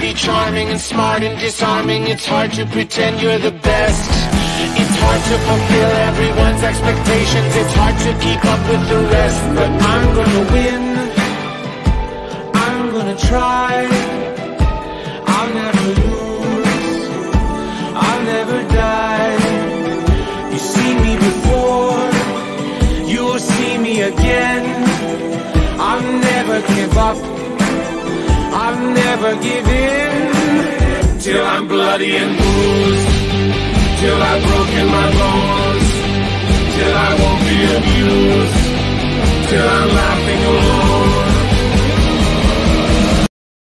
be charming and smart and disarming. It's hard to pretend you're the best. It's hard to fulfill everyone's expectations. It's hard to keep up with the rest. But I'm gonna win, I'm gonna try. I'll never lose, I'll never die. You've seen me before, you'll see me again. I'll never give up, I'll never give in. Till I'm bloody and bruised, till I've broken my bones, till I won't be abused, till I'm laughing alone.